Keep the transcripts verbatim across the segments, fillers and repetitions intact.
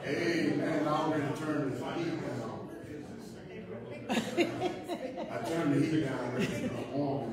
Amen. I already turned the heat down. I turned the heat down ready to come on.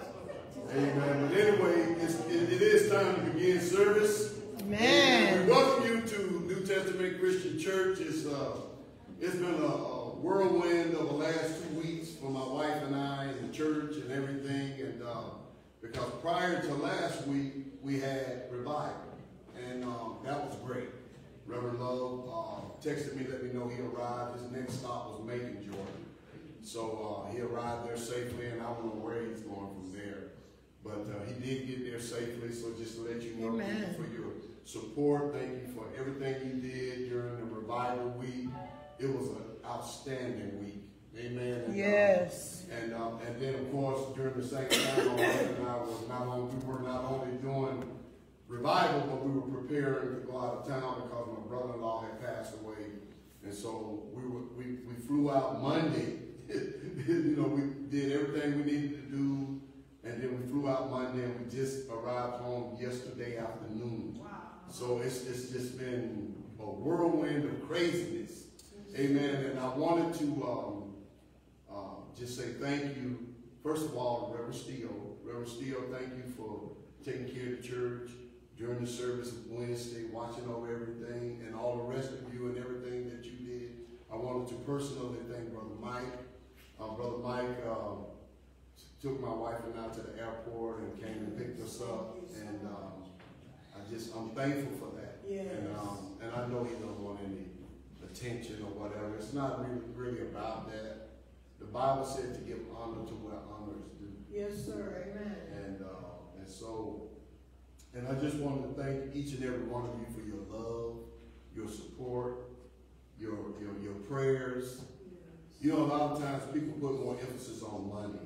Amen. But anyway, it's, it, it is time to begin service. Amen. We welcome you to New Testament Christian Church. It's, uh, it's been a, a whirlwind of the last two weeks for my wife and I in the church and everything. And uh, because prior to last week, we had revival. And um, that was great. Reverend Love uh, texted me, let me know he arrived. His next stop was Macon, Georgia. So uh, he arrived there safely, and I don't know where he's going from there. But uh, he did get there safely, so just to let you know, thank you for your support. Thank you for everything you did during the revival week. It was an outstanding week. Amen. And, yes. Uh, and um, and then, of course, during the same time, my wife and I was not only, we were not only doing revival, but we were preparing to go out of town because my brother-in-law had passed away. And so we were, we, we flew out Monday. You know, we did everything we needed to do. And then we flew out Monday, and we just arrived home yesterday afternoon. Wow. So it's, it's just been a whirlwind of craziness. Amen. And I wanted to um, uh, just say thank you, first of all, to Reverend Steele. Reverend Steele, thank you for taking care of the church during the service of Wednesday, watching over everything, and all the rest of you and everything that you did. I wanted to personally thank Brother Mike. Uh, Brother Mike uh, took my wife and I to the airport and came and picked us up, and um, I just, I'm thankful for that. Yes. And, um, and I know he don't want any attention or whatever. It's not really, really about that. The Bible said to give honor to where honor is due. Yes, sir. Amen. And, uh, and so, and I just wanted to thank each and every one of you for your love, your support, your, your, your prayers. Yes. You know, a lot of times people put more emphasis on money.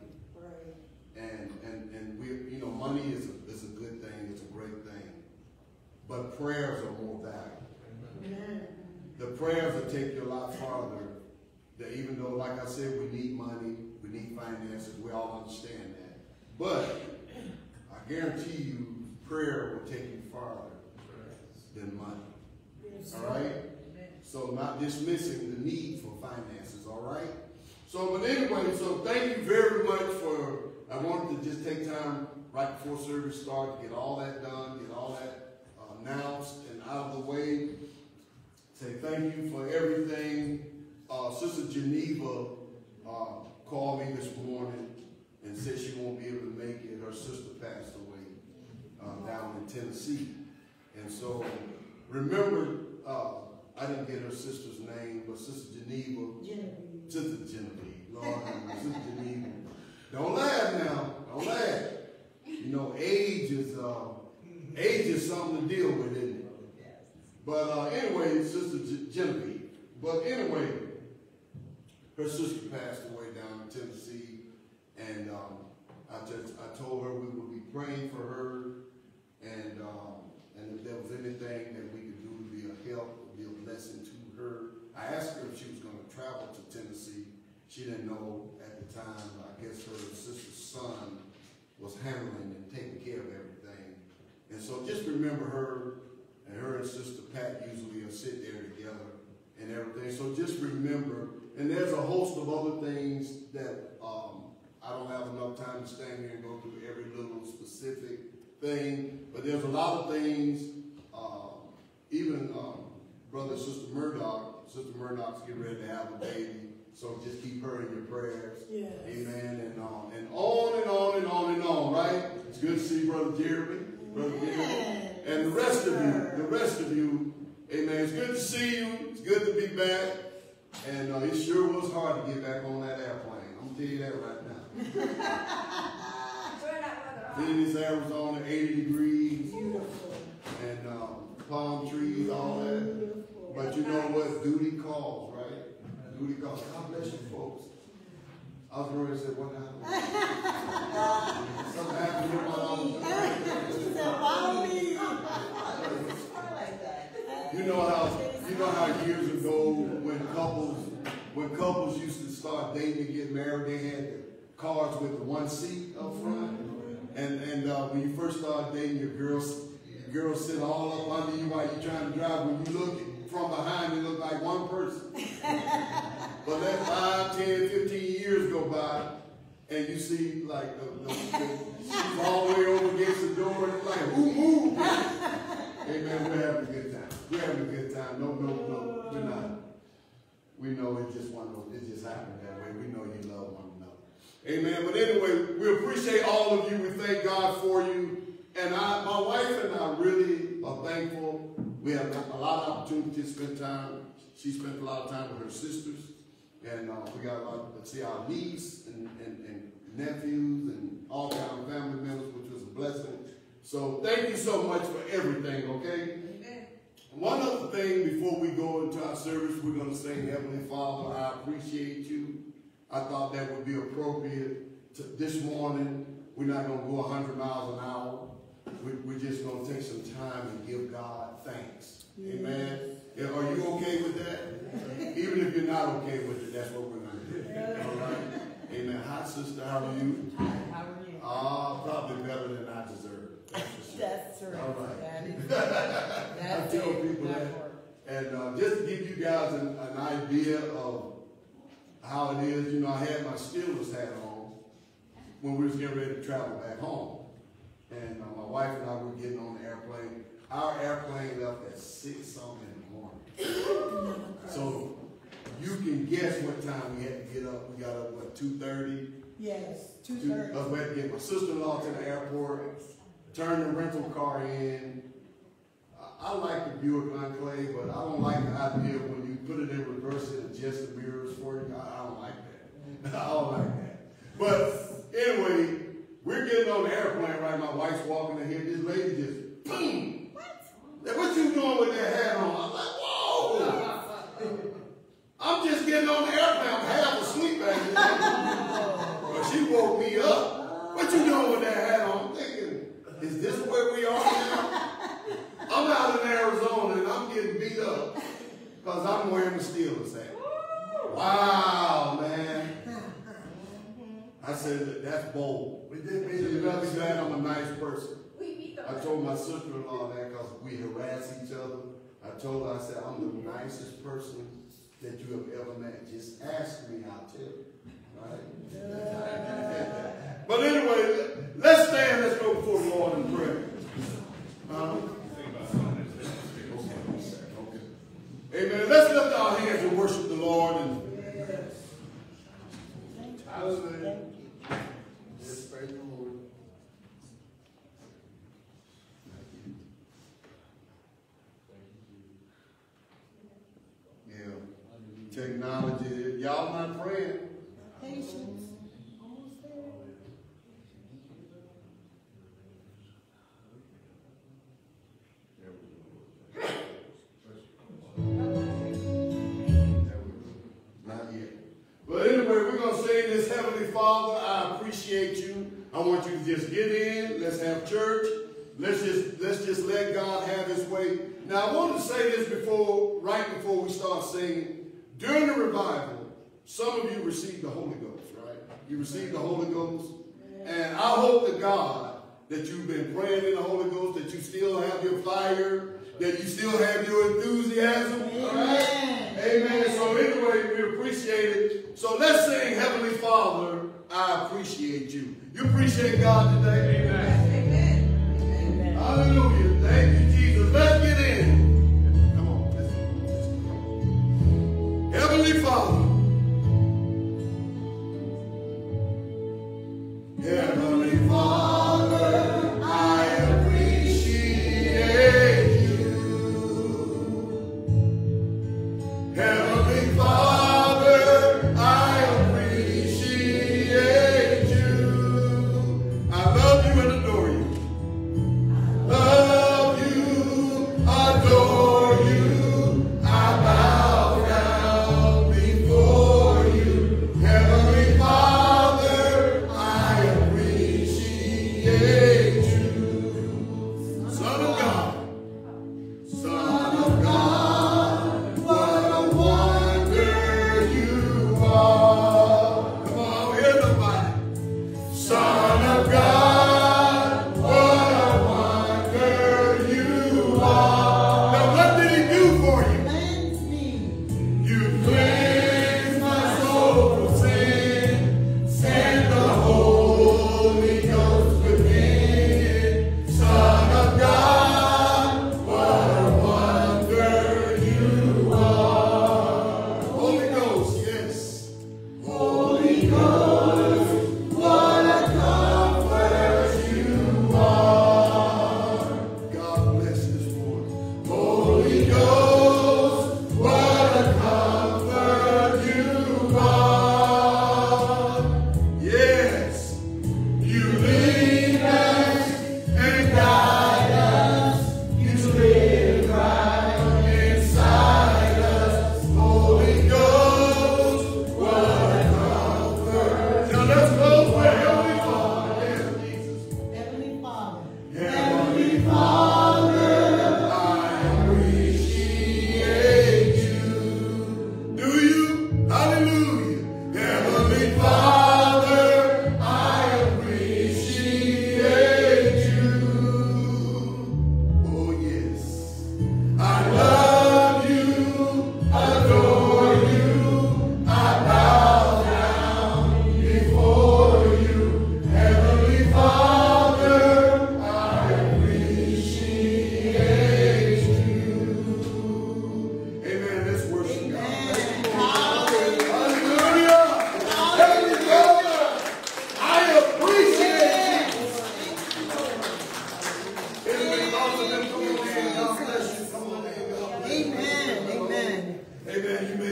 And, and, and we, you know, money is a, is a good thing, it's a great thing. But prayers are more valuable. Amen. The prayers will take you a lot farther. That even though, like I said, we need money, we need finances, we all understand that. But I guarantee you, prayer will take you farther than money. Yes. All right? Amen. So not dismissing the need for finances, all right? So, but anyway, so thank you very much for, I wanted to just take time right before service started to get all that done, get all that uh, announced and out of the way. Say thank you for everything. Uh, Sister Geneva uh, called me this morning and said she won't be able to make it. Her sister passed away uh, down in Tennessee. And so remember, uh, I didn't get her sister's name, but Sister Geneva, Genevieve. Sister Genevieve, Lord, Sister Geneva. Don't laugh now. Don't laugh. You know, age is uh, age is something to deal with, isn't it? But uh, anyway, Sister Genevieve. But anyway, her sister passed away down in Tennessee, and um, I just I told her we would be praying for her, and um, and if there was anything that we could do to be a help, be a blessing to her. I asked her if she was going to travel to Tennessee. She didn't know at the time. I guess her sister's son was handling and taking care of everything. And so just remember her, and her and Sister Pat usually will sit there together and everything. So just remember, and there's a host of other things that um, I don't have enough time to stand here and go through every little specific thing, but there's a lot of things, uh, even um, Brother and Sister Murdoch, Sister Murdoch's getting ready to have a baby. So just keep her in your prayers. Yes. Amen. And on and on and on and on and on, right? It's good to see Brother Jeremy, Brother Jeremy, and the rest of you, the rest of you. Amen. It's good to see you. It's good to be back. And uh, it sure was hard to get back on that airplane. I'm going to tell you that right now. Phoenix, Arizona, eighty degrees. Beautiful. And um, palm trees, all that. But you know what? Duty calls, right? Duty calls. God bless you, folks. I was going to say, what happened? Something happened here while I was doing it. You know how you know how years ago when couples when couples used to start dating and get married, they had the cars with the one seat up front. And and uh, when you first start dating, your girls girls sit all up under you while you're trying to drive. When you look, from behind it look like one person. But let five, ten, fifteen years go by, and you see like the, the, the she's all the way over against the door, and it's like, who moved? Amen. We're having a good time. We're having a good time. No, no, no, we're not. We know it just one of those, it just happened that way. We know you love one another. Amen. But anyway, we appreciate all of you. We thank God for you. And I, my wife and I really are thankful. We have a lot of opportunity to spend time. She spent a lot of time with her sisters. And uh, we got a lot to see our niece and, and, and nephews and all kind of family members, which was a blessing. So thank you so much for everything, okay? Amen. One other thing before we go into our service, we're going to sing Heavenly Father, I appreciate you. I thought that would be appropriate to this morning. We're not going to go one hundred miles an hour. We, we're just going to take some time and give God thanks. Yes. Amen. Are you okay with that? Even if you're not okay with it, that's what we're going to do. All right? Amen. Hi, sister. How are you? Hi, how are you? Ah, uh, probably better than I deserve. That's for sure. That's right. All right. That is, that's I tell it. people that. And uh, just to give you guys an, an idea of how it is, you know, I had my Steelers hat on when we was getting ready to travel back home. And uh, my wife and I were getting on the airplane. Our airplane left at six something in the morning. So you can guess what time we had to get up. We got up, what, two thirty? Yes, two thirty. Because we had to get my sister-in-law to the airport, turn the rental car in. I, I like the Buick Enclave, but I don't like the idea when you put it in reverse and adjust the mirrors for you. I, I don't like that. I don't like that. But anyway, we're getting on the airplane, right? My wife's walking in here. This lady just, boom! What? What you doing with that hat on? I'm like, whoa! I'm just getting on the airplane. I'm half asleep back there. But she woke me up. What you doing with that hat on? I'm thinking, is this where we are now? I'm out in Arizona and I'm getting beat up because I'm wearing the Steelers hat. Wow, man. I said, that's bold. We did meet you know that I'm a nice person. I told my sister-in-law that because we harass each other. I told her, I said, I'm the nicest person that you have ever met. Just ask me, I'll tell you. Right? But anyway, let's stand, let's go before the Lord in prayer. Um, okay. Amen. Let's lift our hands and worship the Lord. And hallelujah. Yes, praise the Lord. Yeah. Technology. Y'all not praying. Patience. Almost there. Not yet. But anyway, we're going to say this, Heavenly Father, I appreciate you. I want you to just get in. Let's have church. Let's just, let's just let God have his way. Now, I want to say this before, right before we start singing. During the revival, some of you received the Holy Ghost, right? You received the Holy Ghost. And I hope to God that you've been praying in the Holy Ghost, that you still have your fire, that you still have your enthusiasm. Amen. All right? Amen. So anyway, we appreciate it. So let's sing, Heavenly Father, I appreciate you. You appreciate God today? Amen. Amen. Amen. Hallelujah. Thank you, Jesus. Let's get in. Come on. Let's go. Heavenly Father. Heavenly Father, I appreciate you. Heavenly Father, I appreciate you. I love you and adore you. Love you, adore you. I bow down before you. Heavenly Father, I appreciate you. Son of God, Son of God, what a wonderful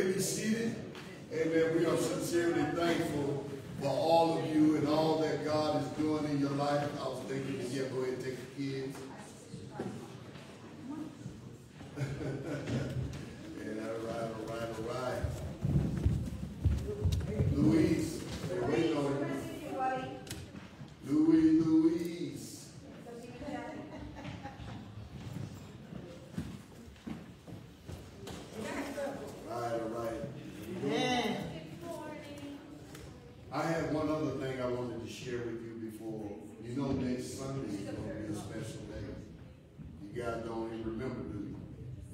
may be seated. Amen. We are sincerely thankful for all of you and all that God is doing in your life. I was thinking, yeah, go ahead and take the kids. And all right, all right, all right. Louise, they're waiting on you. Louise, Louise. All right, all right. Yeah. I had one other thing I wanted to share with you before. You know next Sunday is going to be a special day. You guys don't even remember, do you?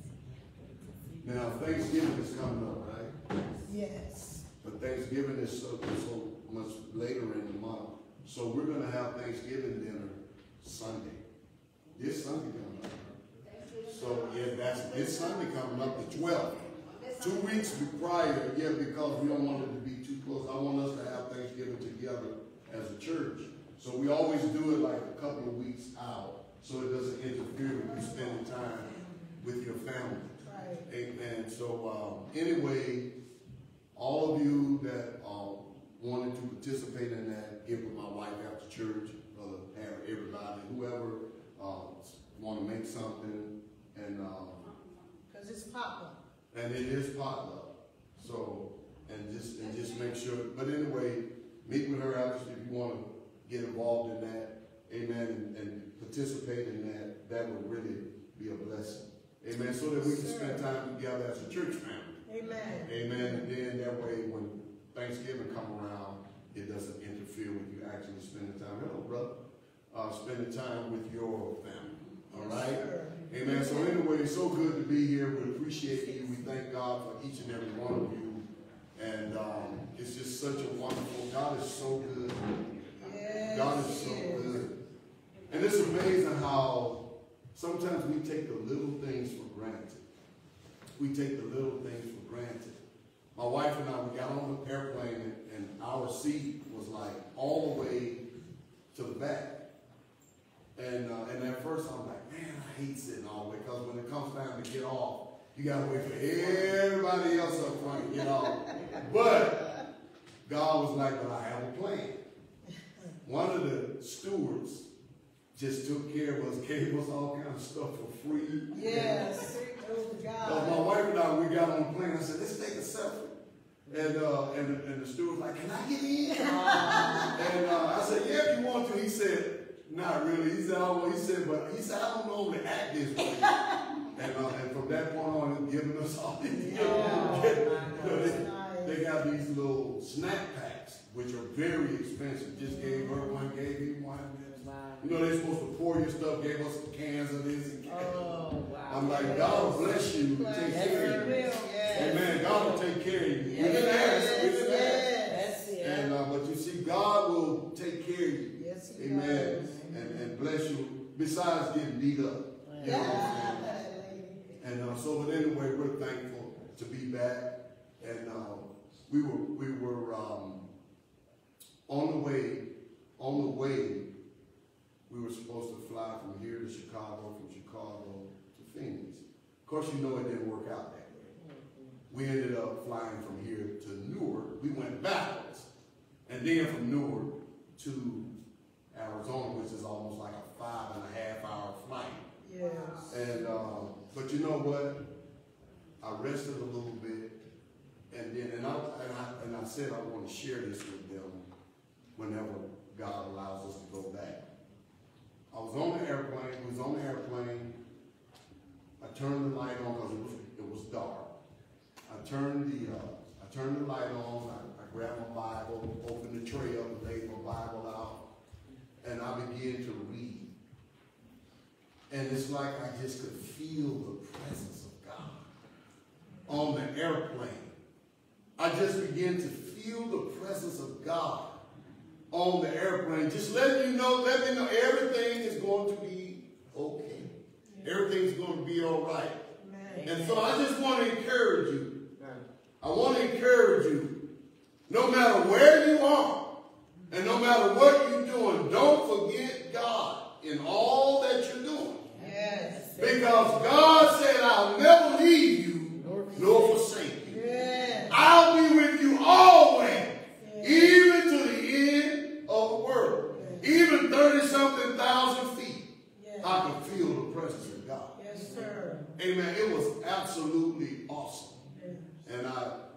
Now, Thanksgiving is coming up, right? Yes. But Thanksgiving is so, so much later in the month. So we're going to have Thanksgiving dinner Sunday. This Sunday coming up. So, yeah, that's this Sunday coming up, the twelfth. Two weeks prior, yeah, because we don't want it to be too close. I want us to have Thanksgiving together as a church. So we always do it like a couple of weeks out, so it doesn't interfere with you spending time with your family. Right. Amen. So um, anyway, all of you that uh, wanted to participate in that, get with my wife after church, Brother Harry, everybody, whoever uh, want to make something, and Because um, it's popular. And it is potluck. So, and just and just make sure. But anyway, meet with her after if you want to get involved in that. Amen. And, and participate in that. That would really be a blessing. Amen. So that we can spend time together as a church family. Amen. Amen. And then that way, when Thanksgiving come around, it doesn't interfere with you actually spending time. Hello, brother. Uh, spending time with your family. All right? Yes, amen. So anyway, it's so good to be here. We appreciate you. We thank God for each and every one of you. And um, it's just such a wonderful, God is so good. Yes, God is so good. And it's amazing how sometimes we take the little things for granted. We take the little things for granted. My wife and I, we got on the airplane and, and our seat was like all the way to the back. And uh, and at first I'm like, man, I hate sitting all the way, because when it comes time to get off, you got to wait for everybody else up front to get off. But God was like, but I have a plan. One of the stewards just took care of us, gave us all kinds of stuff for free. Yes. Oh, God. Uh, my wife and I, we got on the plane. I said, let's take a selfie. And, uh, and, and the steward was like, can I get in? And uh, I said, yeah, if you want to. He said, not really. He said, oh, he said, but he said, I don't normally act this way. and, uh, and from that point on, he's giving us all these. Oh, you know, they, they got these little snack packs, which are very expensive. Just gave her one, gave me one. Wow. You know, they're supposed to pour your stuff, gave us some cans of this and cans. Oh, wow. I'm like, God will bless you to take yes, care of you. Yes. Amen. God will take care of you. Yes. We didn't ask. We didn't yes. ask. Yes. And, uh, but you see, God will take care of you. Yes, he Amen. Does. And, and bless you, besides getting beat up. You know what I'm saying? And uh, so, but anyway, we're thankful to be back. And uh, we were, we were um, on the way, on the way, we were supposed to fly from here to Chicago, from Chicago to Phoenix. Of course, you know it didn't work out that way. We ended up flying from here to Newark. We went backwards. And then from Newark to Arizona, which is almost like a five and a half hour flight. Yes. And, um, but you know what? I rested a little bit. And then, and I, and I, and I said I want to share this with them whenever God allows us to go back. I was on the airplane, we was on the airplane. I turned the light on because it was, it was dark. I turned the, uh, I turned the light on, I, I grabbed my Bible, opened the tray up and laid my Bible out, and I began to read. And it's like I just could feel the presence of God on the airplane. I just began to feel the presence of God on the airplane, just letting you know, let me know everything is going to be okay. Everything's going to be all right. Amen. And so I just want to encourage you. I want to encourage you, no matter where you are, and no matter what you're doing, don't forget God in all that you're doing. Yes. Because God said, I'll never leave you nor forsake you. Yes.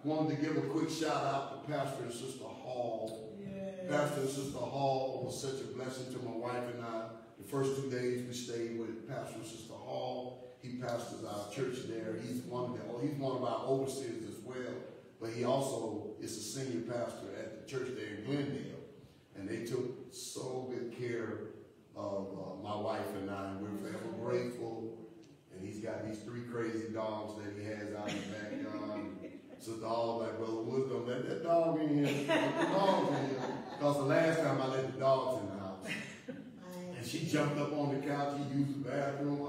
wanted to give a quick shout out to Pastor and Sister Hall. Yes. Pastor and Sister Hall was such a blessing to my wife and I. The first two days we stayed with Pastor and Sister Hall. He pastors our church there. He's one of the, he's one of our overseers as well. But he also is a senior pastor at the church there in Glendale. And they took so good care of uh, my wife and I. And we're forever grateful. And he's got these three crazy dogs that he has out in the backyard. So the dog, like, Brother Wood, don't let that dog in here. Let the dogs in here. Because the last time I let the dogs in the house. And she jumped up on the couch. He used the bathroom.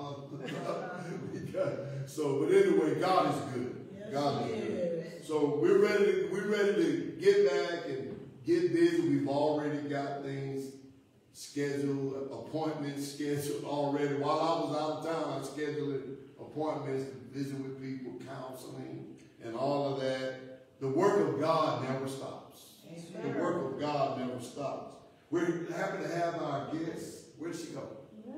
So, but anyway, God is good. Yes, God is he good. is. So we're ready to, we're ready to get back and get busy. We've already got things scheduled, appointments scheduled already. While I was out of town, I scheduled appointments to visit with people, counseling, and all of that. The work of God never stops. Amen. The work of God never stops. We're happy to have our guests. Where'd she go?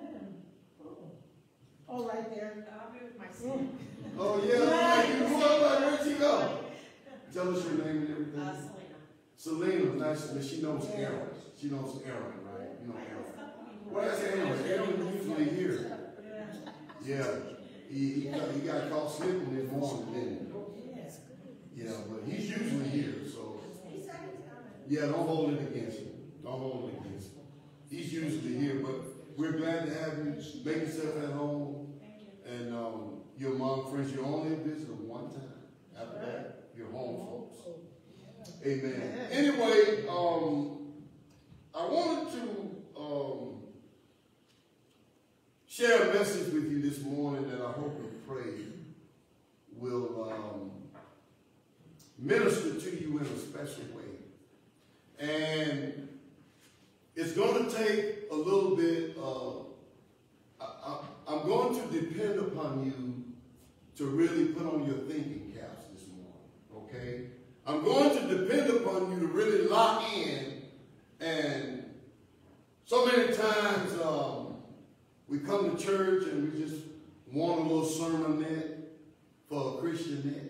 Oh, right there. I'll be with my son. Oh, yeah. Like, you grew up like, where'd she go? Tell us your name and everything. Uh, Selena. Selena, nice. to meet you. She knows Aaron. She knows Aaron, right? You know Aaron. Well, that's Aaron. Aaron usually here. Yeah. He, he, got, he got caught slipping this morning, didn't he? Yeah, but he's usually here, so. Yeah, don't hold it against him. Don't hold it against him. He's usually here, but we're glad to have you. Make yourself at home. And um, your mom, friends, you only visited one time. After that, you're home, folks. Amen. Anyway, um, I wanted to um, share a message with you this morning that I hope and pray will um, minister to you in a special way. And it's going to take a little bit of, I, I, I'm going to depend upon you to really put on your thinking caps this morning, okay? I'm going to depend upon you to really lock in. And so many times um, we come to church and we just want a little sermonette for a Christianette.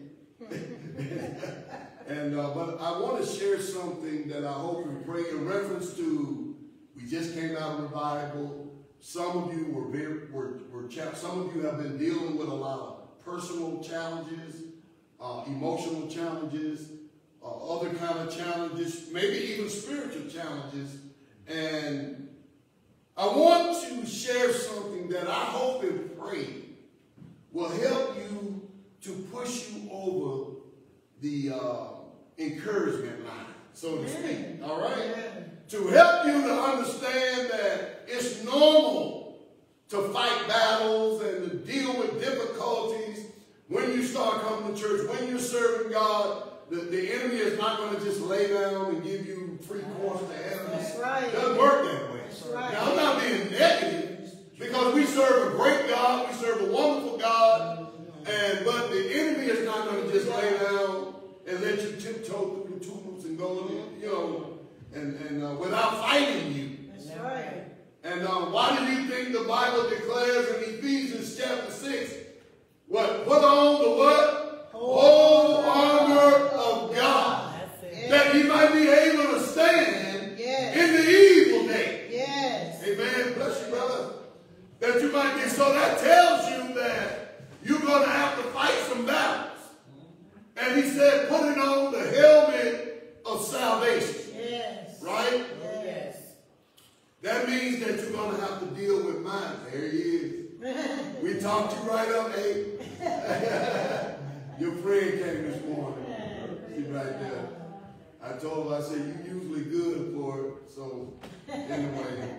and uh, but I want to share something that I hope and pray in reference to. We just came out of revival. Some of you were very were, were cha- some of you have been dealing with a lot of personal challenges, uh, emotional challenges, uh, other kind of challenges, maybe even spiritual challenges. And I want to share something that I hope and pray will help you to push you over the uh, encouragement line, so to speak. All right? To help you to understand that it's normal to fight battles and to deal with difficulties when you start coming to church, when you're serving God. The, the enemy is not going to just lay down and give you free course to heaven. That's right. It doesn't work that way. That's right. Now, I'm not being negative because we serve a great God. We serve a wonderful God. And but the enemy is not going to just lay down and let you tiptoe through the tumults and go, you know, and, and uh, without fighting you. That's right. And uh, why do you think the Bible declares in Ephesians chapter six, what? Put on the what? Whole armor of God. That you might be able to stand yes. in the evil day. Yes. Amen. Bless you, brother. That you might be. So that tells you that you're going to have to fight some battles. And he said, putting on the helmet of salvation. Yes. Right? Yes. That means that you're going to have to deal with mine. There he is. We talked you right up, eh? Your friend came this morning. She's right there. I told her, I said, you usually good for it. So, anyway.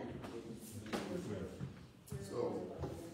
So,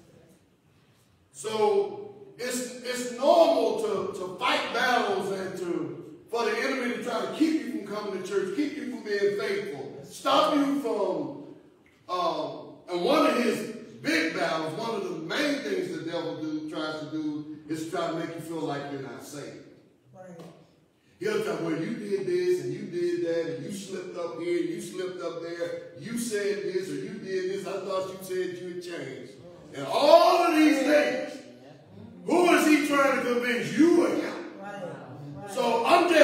so it's it's normal to, to fight battles and to for the enemy to try to keep you from coming to church, keep you from being faithful, stop you from, um, and one of his big battles, one of the main things the devil do tries to do is try to make you feel like you're not saved. Right. He'll tell you, well, you did this and you did that and you slipped up here, you slipped up there, you said this or you did this, I thought you said you had changed. And all of these things, who is he trying to convince, you or him? Right. Right. So I'm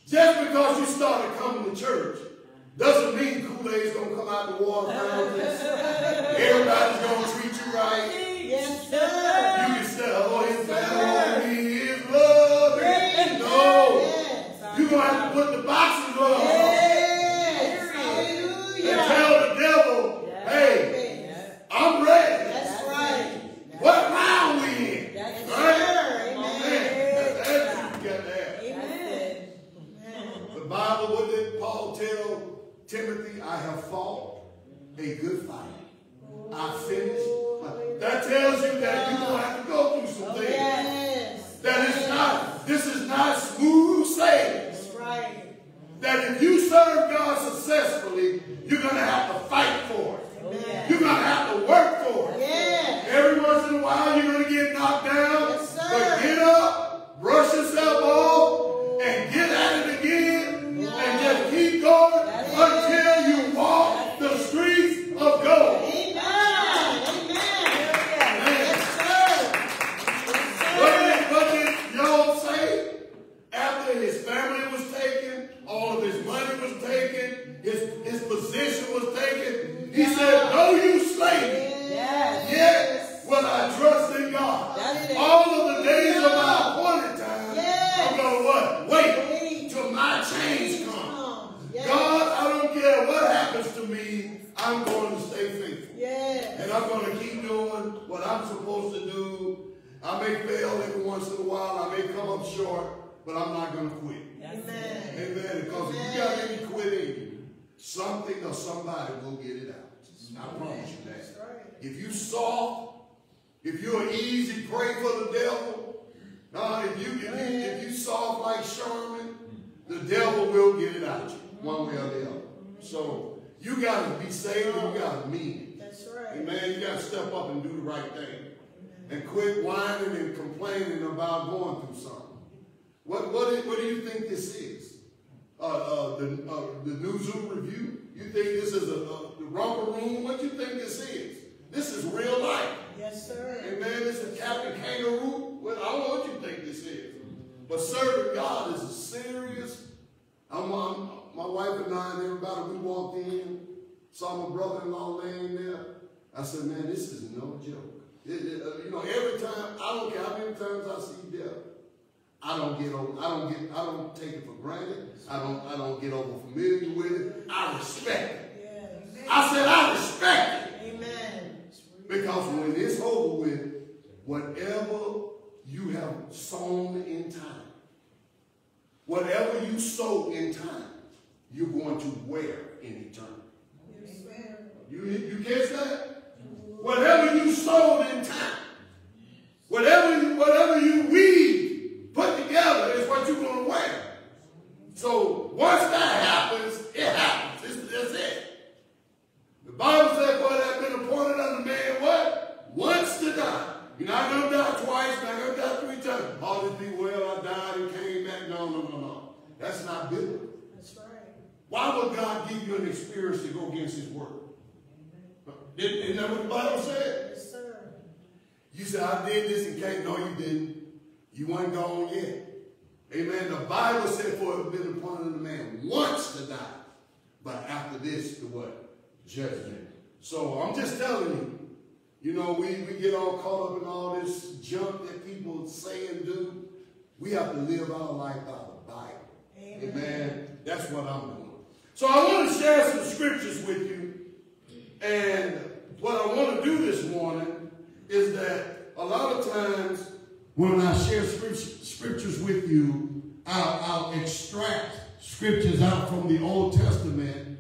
Just because you started coming to church doesn't mean Kool-Aid's going to come out the water fountains. Everybody's going to treat you right. Yes, sir. You can say, oh, his family is love. No. Yes. You're going to have to put the boxes on. Yes. Hallelujah. And tell the devil, hey, Yes. I'm ready. That's right. What round we in? That's Right? right. Man, Amen. that's everything you got to have. Amen. The Bible, what did Paul tell Timothy? I have fought a good fight. I finished. That tells you that you're going to have to go through some things. Yes. That it's not, this is not smooth sailing. That's right. That if you serve God successfully, you're going to have to fight for it. Amen. You're going to have to work for it. Yes. Every once in a while, you're going to get knocked down. Yes, sir. But get up, brush yourself off, and get at it again. Yeah. And just keep going That's until it. you walk the streets of gold. Amen. Amen. Yes, sir. What Yes, did, what did y'all say? After his family was taken, all of his money was taken, his, his position was taken, he said, though you slay me, Yes. yet will I trust in God. That's it. All of the days of my appointed time, Yes. I'm going to what? Wait Wait. till my change comes. Yes. God, I don't care what happens to me, I'm going to stay faithful. Yes. And I'm going to keep doing what I'm supposed to do. I may fail every once in a while. I may come up short, but I'm not going to quit. Amen. Amen. Because if you got any quit in you, something or somebody will get it out. I promise you that. That's right. If you soft, if you're an easy prey for the devil, uh, if you if you if you soft like Sherman, the devil will get it out you one way or the other. So you got to be saved and you got to mean it. That's right. Amen. You got to step up and do the right thing. And quit whining and complaining about going through something. What, what, is, what do you think this is? Uh, uh, the, uh, the New Zoo Review? You think this is a, a, the romper room? What do you think this is? This is real life. Yes, sir. Amen. This is Captain Kangaroo. Well, I don't know what you think this is. But serving God is a serious. I'm, I'm, my wife and I and everybody, we walked in, saw my brother-in-law laying there. I said, man, this is no joke. It, it, uh, you know, every time, I don't care how many times I see death, I don't get over, I don't get, I don't take it for granted. I don't, I don't get over familiar with it. I respect it. Yes. I said, I respect it. Amen. Because when it's over with, whatever you have sown in time, whatever you sow in time, you're going to wear in eternity. Yes, sir. You, you catch that? Whatever you sowed in time, whatever you, whatever you weave, put together is what you're going to wear. So once that happens, it happens. It's, that's it. The Bible said, for that been appointed unto man, what? Once to die. You're not going to die twice, you're not going to die three times. All this be well, I died and came back. No, no, no, no. That's not biblical. That's right. Why would God give you an experience to go against his word? Isn't that what the Bible said? Yes, sir. You said, I did this and came. No, you didn't. You weren't gone yet. Amen. The Bible said, for it has been appointed unto man once to die. But after this, the what? Judgment. So I'm just telling you, you know, we, we get all caught up in all this junk that people say and do. We have to live our life by the Bible. Amen. Amen. That's what I'm doing. So I want to share some scriptures with you. And what I want to do this morning is that a lot of times when I share scriptures with you, I'll, I'll extract scriptures out from the Old Testament,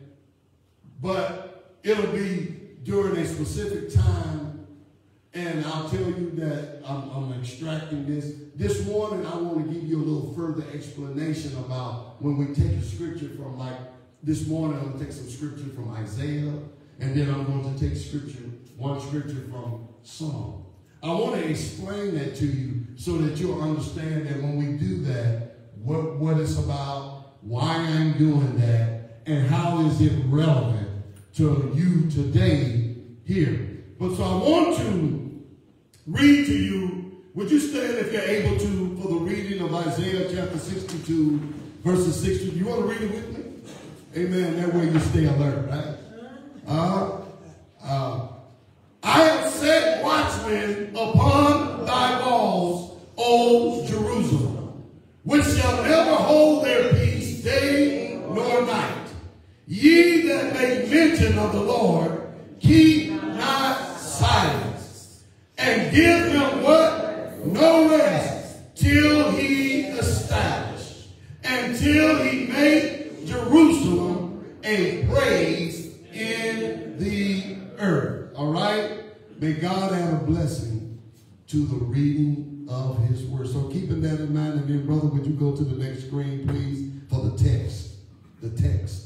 but it'll be during a specific time, and I'll tell you that I'm, I'm extracting this. This morning, I want to give you a little further explanation about when we take a scripture from, like this morning, I'm going to take some scripture from Isaiah, and then I'm going to take scripture, one scripture from Psalm. I want to explain that to you so that you'll understand that when we do that, what, what it's about, why I'm doing that, and how is it relevant to you today here. But so I want to read to you, would you stand if you're able to, for the reading of Isaiah chapter sixty-two, verses six. You want to read it with me? Amen. That way you stay alert, right? Uh, uh, I have set watchmen upon thy walls, O Jerusalem, which shall never hold their peace day nor night. Ye that make mention of the Lord, keep not silence, and give him what? No rest, till he establish, and till he make Jerusalem a praise in the earth. All right? May God add a blessing to the reading of his word. So keeping that in mind, and then brother, would you go to the next screen, please, for the text. The text.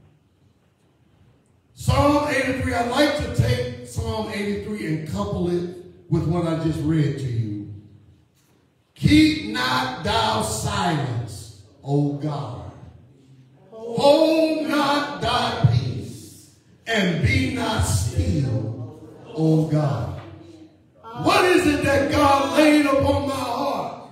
Psalm eighty-three, I'd like to take Psalm eighty-three and couple it with what I just read to you. Keep not thou silence, O God. Hold not thy peace, and be not still, O God. What is it that God laid upon my heart?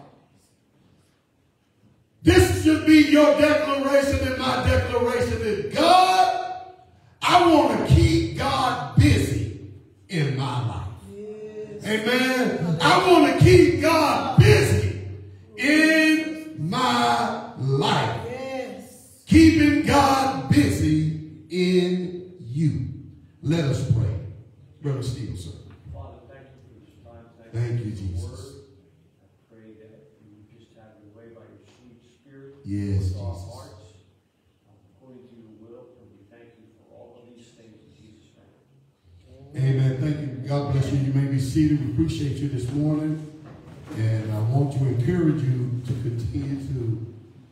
This should be your declaration and my declaration is, God, I want to keep God busy in my life. Yes. Amen. I want to keep God busy in my life. Yes. Keeping God busy in you. Let us pray. Brother Steve, sir. Father, thank you for this time. Thank, thank you, you Jesus. Word. I pray that you would just have your way by your sweet spirit. Yes, with our Jesus. hearts, according to your will, and we thank you for all of these things in Jesus' name. Amen. Thank you. God bless you. You may be seated. We appreciate you this morning. And I want to encourage you to continue to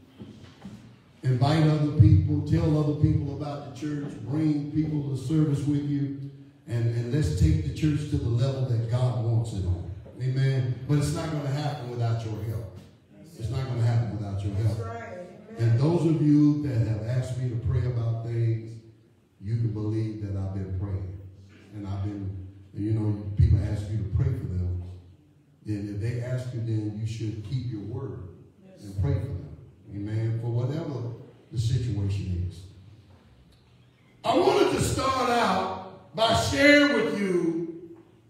invite other people, tell other people about the church, bring people to service with you, and, and let's take the church to the level that God wants it on. Amen. But it's not going to happen without your help. It's not going to happen without your help. That's right. And those of you that have asked me to pray about things, you can believe that I've been praying. And I've been, you know, people ask you to pray for them. Then if they ask you, then you should keep your word and pray for them. Amen. For whatever the situation is. I wanted to start out by sharing with you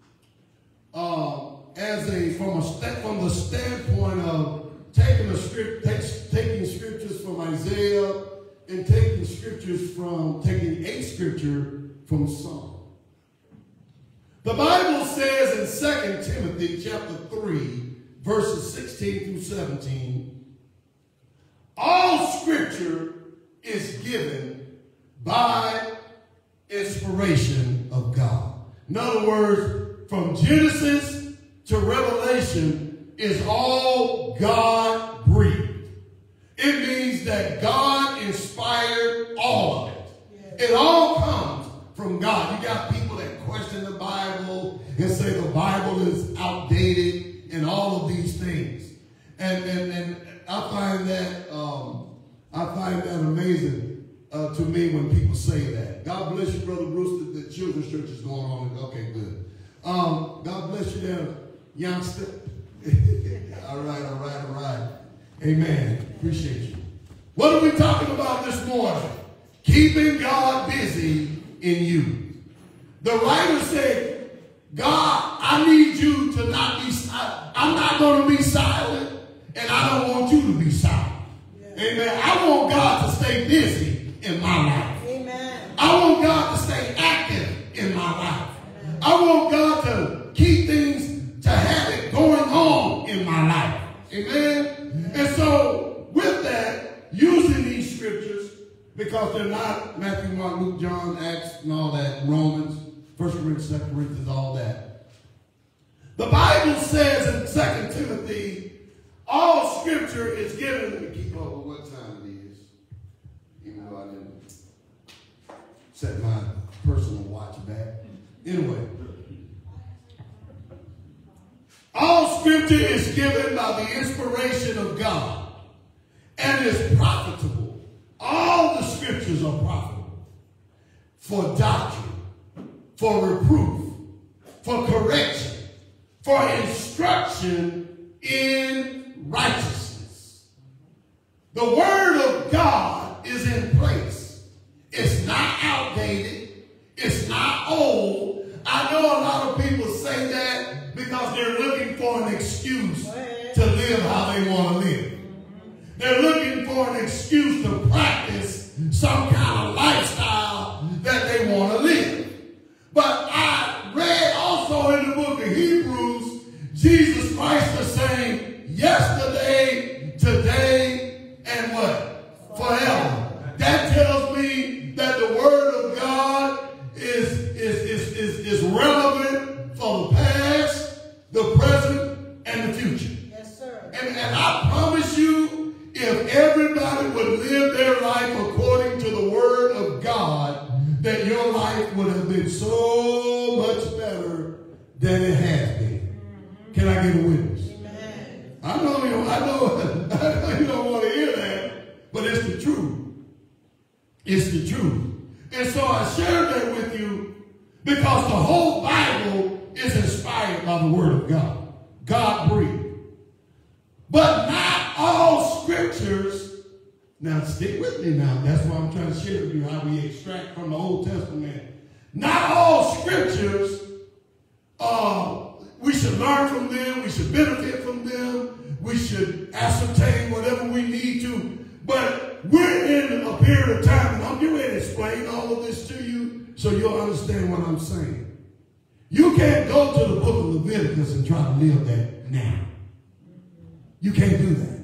uh, as a from a from the standpoint of taking a script, take, taking scriptures from Isaiah and taking scriptures from taking a scripture from Psalm. The Bible says in Second Timothy chapter three, verses sixteen through seventeen, all scripture is given by inspiration of God. In other words, from Genesis to Revelation is all God breathed. It means that God inspired all of it. Yes. It all comes from God. You got people that question the Bible and say the Bible is outdated and all of these things. And, and, and I find that um, I find that amazing uh, to me when people say that. God bless you, Brother Bruce. The, the children's church is going on. Okay, good. Um, God bless you there, youngster. all right, all right, all right. Amen. Appreciate you. What are we talking about this morning? Keeping God busy in you. The writer said, God, I need you to not be silent. I'm not going to be silent, and I don't want you to be silent. Yeah. Amen. I want God to stay busy in my life. Amen. I want God to stay active in my life. Amen. I want God to keep things, to have it going on in my life. Amen. Amen. And so with that, using these scriptures, because they're not Matthew, Mark, Luke, John, Acts, and all that, Romans, First Corinthians, Second Corinthians, all that. The Bible says in Second Timothy, all scripture is given. Let me keep up with what time it is, even though I didn't set my personal watch back. Anyway, all scripture is given by the inspiration of God and is profitable. All the scriptures are profitable for doctrine, for reproof, for correction, for instruction in righteousness. The word of they want to live. They're looking for an excuse to practice some kind of lifestyle that they want to live. But I read also in the book of Hebrews, Jesus Christ is saying yesterday, today, and what? Forever. That tells me that the word of God is, is, is, is, is relevant for the past, the present, and the future. Yes, sir. And, and I promise you, if everybody would live their life according to the word of God, that your life would have been so much better than it has been. Can I get a witness? Amen. I know you, I know, I know you don't want to hear that, but it's the truth. It's the truth. And so I shared that with you because the whole Bible is inspired by the word of God. God breathed. But not all scriptures, now stick with me now, that's why I'm trying to share with you how we extract from the Old Testament. Not all scriptures, uh, we should learn from them, we should benefit from them, we should ascertain whatever we need to, but we're in a period of time, and I'm getting ready to explain all of this to you so you'll understand what I'm saying. You can't go to the book of Leviticus and try to live that now. You can't do that.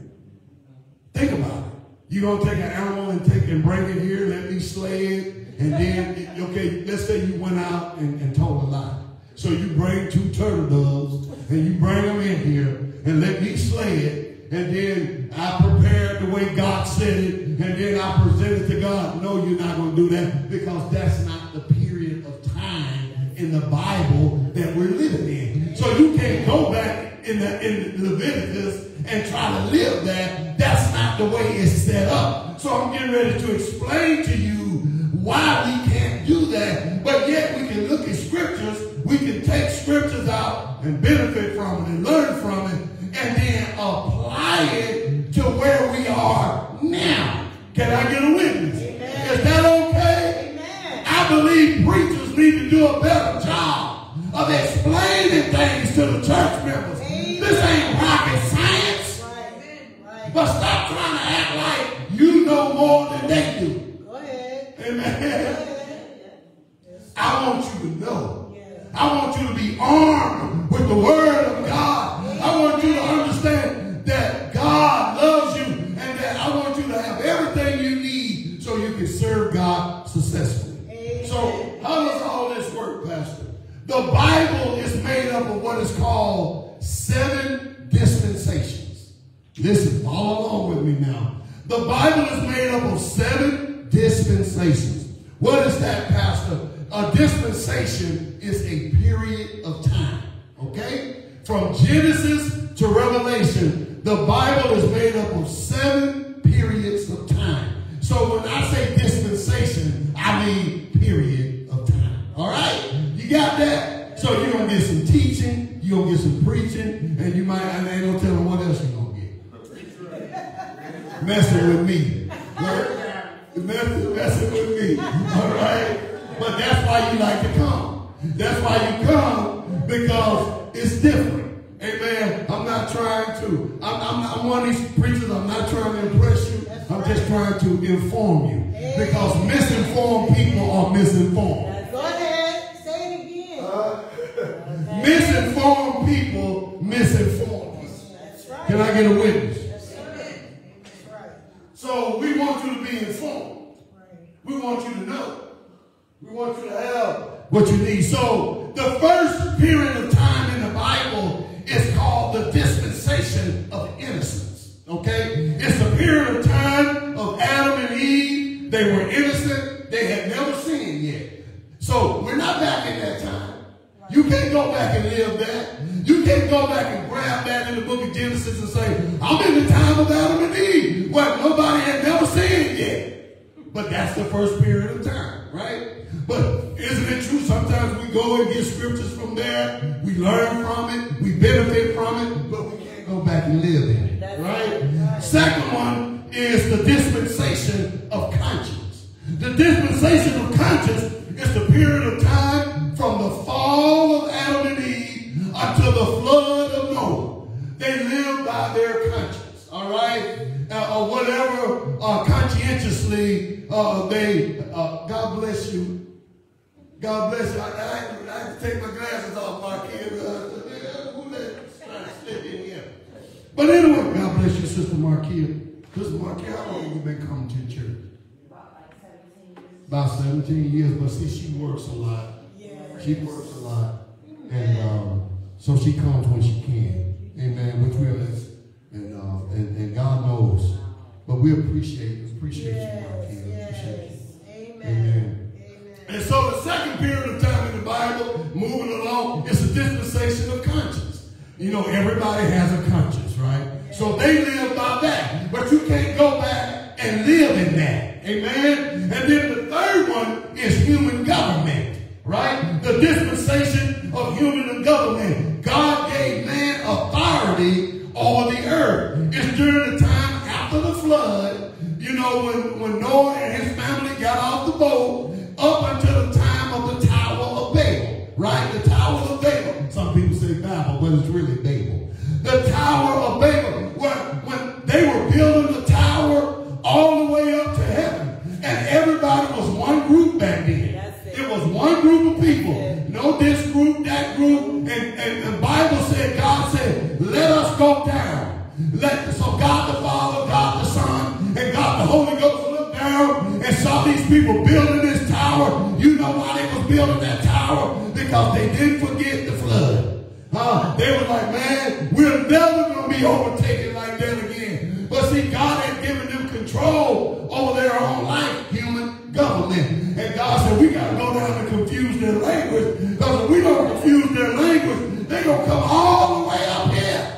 Think about it. You're going to take an animal and take and bring it here, let me slay it, and then, okay, let's say you went out and, and told a lie. So you bring two turtle doves, and you bring them in here, and let me slay it, and then I prepare it the way God said it, and then I present it to God. No, you're not going to do that, because that's not the period of time in the Bible that we're living in. So you can't go back in the in Leviticus and try to live that. That's not the way it's set up. So I'm getting ready to explain to you why we can't do that. But yet we can look at scriptures. We can take scriptures out and benefit from it and learn from it and then apply it to where we are now. Can I get a witness? Amen. Is that okay? Amen. I believe preachers need to do a better job of explaining things to the church members. Amen. This ain't rocket science. Right. Right. But stop trying to act like you know more than they do. Go ahead. Amen. Go ahead. Yes. I want you to know. Yes. I want you to be armed with the word of God. Amen. I want you to understand that God loves you and that I want you to have everything you need so you can serve God successfully. Amen. So how does all this work, Pastor? The Bible is made up of what is called seven dispensations. Listen, follow along with me now. The Bible is made up of seven dispensations. What is that, Pastor? A dispensation is a period of time. Okay? From Genesis to Revelation, the Bible is made up of seven periods of time. So when I say dispensation, I mean period of time. All right? You got that? So you're going to get some teaching, you're going to get some preaching, and you might, I ain't going to tell them what else you're going to get. Messing with me. Messing, messing with me. All right? But that's why you like to come. That's why you come, because it's different. Amen. I'm not trying to. I'm, I'm, I'm one of these preachers. I'm not trying to impress you. I'm just trying to inform you. Because misinformed people are misinformed. Go ahead. Say it again. Uh, misinformed people misinform us. That's right. Can I get a witness? That's right. So we want you to be informed. Right. We want you to know. We want you to have what you need. So the first period of time in the Bible is called the dispensation of innocence. Okay? It's a period of time of Adam and Eve. They were innocent. They had never sinned yet. So we're not back in that time. You can't go back and live that. You can't go back and grab that in the book of Genesis and say, I'm in the time of Adam and Eve, where nobody had never sinned yet. But that's the first period of time, right? But isn't it true? Sometimes we go and get scriptures from there. We learn from it. We benefit from it. But we can't go back and live in it. Right? Second one is the dispensation of conscience. The dispensation of conscience is the period of time from the fall of Adam and Eve until the flood of Noah. They lived by their conscience. right? Uh, or whatever uh, conscientiously uh, they, uh, God bless you. God bless you. I, I, I have to take my glasses off, my kid. Uh, who let trying to slip in here? But anyway, God bless you, Sister Marquia. Sister Marquia, how long have you been coming to the church? About like seventeen years. About seventeen years, but see, she works a lot. Yes. She works a lot. And um, so she comes when she can. Amen. Which we are, and, uh, and, and God knows. But we appreciate, appreciate Yes, you, Marquia. Appreciate you. yes. Amen. Amen. Amen. And so the second period of time in the Bible, moving along, is the dispensation of conscience. You know, everybody has a conscience, right? So they live by that. But you can't go back and live in that. Amen? And then the third one is human government, right? The dispensation of human government. God gave man authority over the earth. It's during the time after the flood, you know, when, when Noah and his family got off the boat, up until the time of the Tower of Babel, right? The Tower of Babel. Some people say Babel, but it's really Babel. The Tower of Babel, when, when they were building the tower all the way up to heaven, and everybody was one group back then. That's it. It was one group of people. That's it. No, this group, that group, and, and the Bible said, God said, let us go down. Let, so God the Father, God the Son, and God the Holy Ghost looked down and saw these people building this tower. You know why they was building that tower? Because they didn't forget the flood. Uh, they were like, man, we're never going to be overtaken like that again. But see, God had given them control over their own life, human government. And God said, we got to go down and confuse their language. Because if we don't confuse their language, they're going to come all the way up here.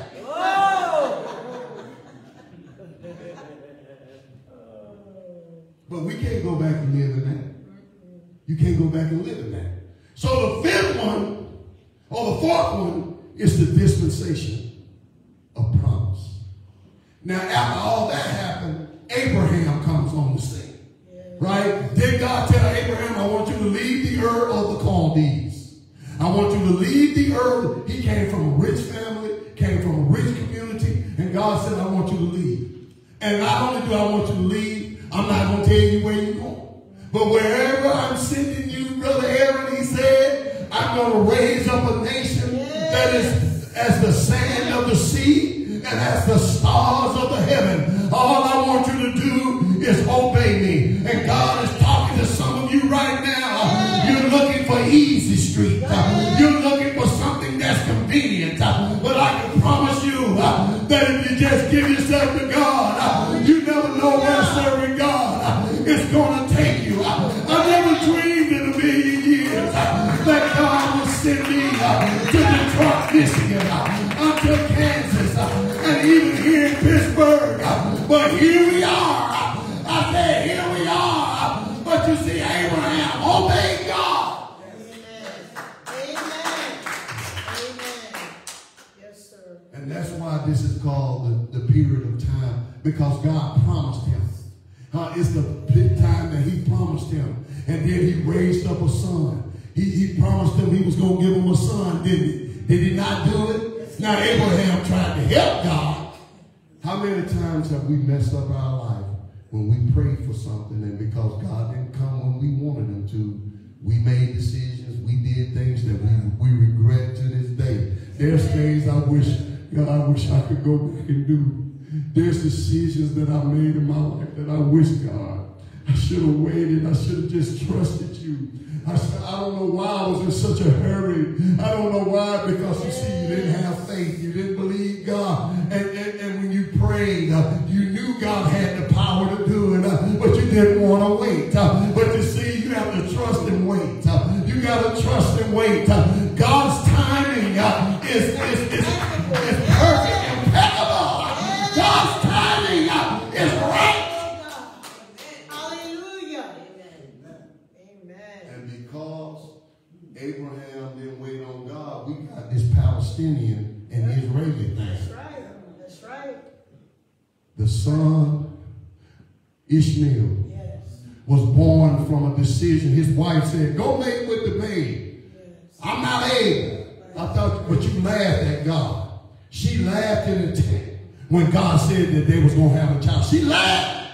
But we can't go back and live in that. You can't go back and live in that. So the fifth one, or the fourth one, is the dispensation of promise. Now, after all that happened, Abraham comes on the scene. Right? Did God tell Abraham, I want you to leave the Ur of the Chaldees. I want you to leave the Ur. He came from a rich family, came from a rich community, and God said, I want you to leave. And not only do I want you to leave, I'm not going to tell you where you're going. But wherever I'm sending you, Brother Aaron, he said, I'm going to raise up a nation that is as the sand of the sea and as the stars of the heaven. All I want you to do is obey me. And God is talking to some of you right now. You're looking for easy street. You're looking for something that's convenient. But I can promise you that if you just give yourself to God, you never know where serving God is going to take you. I never dreamed in a million years that God would send me to Detroit, Michigan, until Kansas, and even here in Pittsburgh. But here we are. I said, here we are. But you see, Abraham obeyed God. Amen. Amen. Amen. Yes, sir. And that's why this is called the, the period of time, because God promised him. Uh, it's the big time that he promised him. And then he raised up a son. He, he promised him he was going to give him a son, didn't he? Did he not do it? Now Abraham tried to help God. How many times have we messed up our life when we prayed for something, and because God didn't come when we wanted him to, we made decisions, we did things that we, we regret to this day. There's things I wish, God, I wish I could go back and do. There's decisions that I made in my life that I wish, God, I should have waited. I should have just trusted you. I, said, I don't know why I was in such a hurry. I don't know why, because you see, you didn't have faith. You didn't believe God. And, and, and when you prayed, uh, you knew God had the power to do it, uh, but you didn't want to wait. Uh, but you see, you have to trust and wait. Uh, you got to trust and wait. Uh, God's timing uh, is, is, is, is perfect, impeccable. God's timing uh, is right. Hallelujah. Amen. Amen. And because Abraham didn't wait on God, we got this Palestinian and Israeli That's thing. right. That's right. The son, Ishmael, Yes. was born from a decision. His wife said, go make with the babe. Yes. I'm not able. I thought, but you laughed at God. She laughed in the tent. when God said that they was going to have a child. She laughed.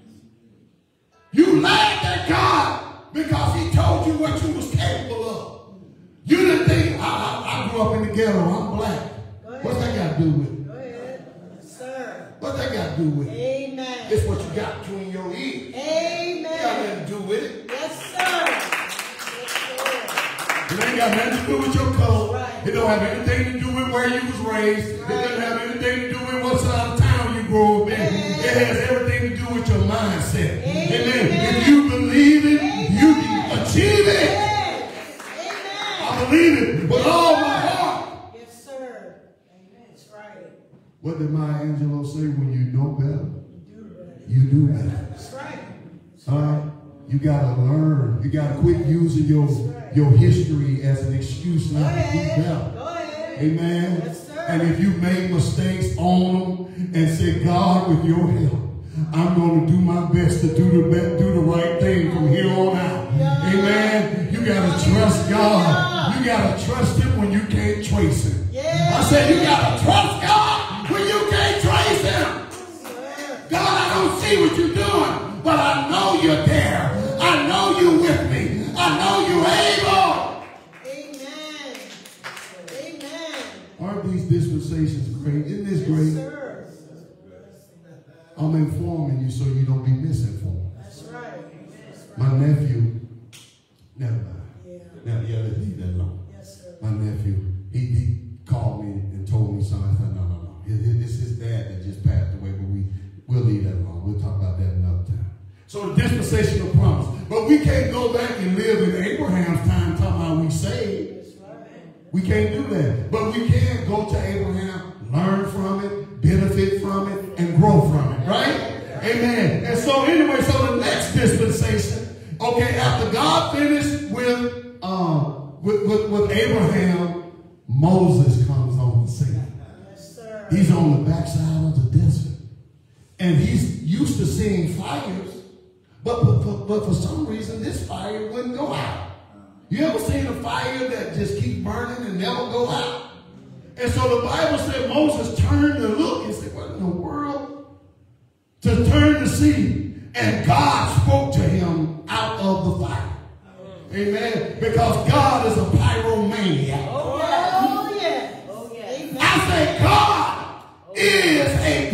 You laughed at God because he told you what you was capable of. You didn't think, I, I, I grew up in the ghetto, I'm black. What's that got to do with it? Go ahead. Yes, sir. What's that got to do with it? Amen. It's what you got between your ears. Amen. It got nothing to do with it. Yes, sir. Yes, sir. It ain't got nothing to do with your color. Right. It don't have anything to do with where you was raised. Right. It doesn't have anything to do with what side of town you grew up in. Amen. It has everything to do with your mindset. Amen. Amen. If you believe it, Amen. you can achieve it. Yes. Amen. I believe it with all my heart. Yes, sir. Amen. That's right. What did Maya Angelou say? When you know better, You do better. you do better. That's right. That's All right. right? You gotta learn. You gotta quit using your your history as an excuse Go not to do ahead. better. Go ahead. Amen. Yes, sir. And if you made mistakes, own them and say, God, with your help, I'm going to do my best to do the best, do the right thing from here on out. Amen. You got to trust God. You got to trust him when you can't trace him. I said, you got to trust God when you can't trace him. God, I don't see what you're doing, but I know you're there. I know you're with me. I know you're able. Amen. Amen. Aren't these dispensations great? Isn't this great? Yes, sir. I'm informing you so you don't be misinformed. That's right. My nephew, never mind. Yeah. Now, yeah, let's leave that alone. Yes, sir. My nephew, he, he called me and told me something. I said, no, no, no. It, it, it's his dad that just passed away, but we, we'll leave that alone. We'll talk about that another time. So the dispensation of promise. But we can't go back and live in Abraham's time talking about we saved. That's right. We can't do that. But we can go to Abraham, learn from it, benefit from it, and grow from it. Right? Amen. And so anyway, so the next dispensation, okay, after God finished with, um, with, with, with Abraham, Moses comes on the scene. Yes, sir. He's on the backside of the desert. And he's used to seeing fires, but, but, but, but for some reason, this fire wouldn't go out. You ever seen a fire that just keeps burning and never go out? And so the Bible said Moses turned to look and said, what in the world? To turn to see. And God spoke to him out of the fire. Amen. Because God is a pyromaniac. Oh, yeah. Oh, yeah. Amen. I say God is a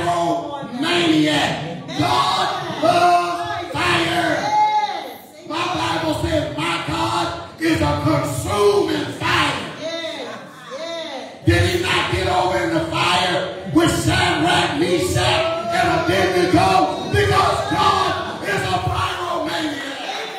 pyromaniac. God loves fire. Yes. My Bible says my God is a consuming fire. Yes. Yes. Did he not get over in the fire with Shadrach, Meshach, and Abednego? Because God is a pyromaniac.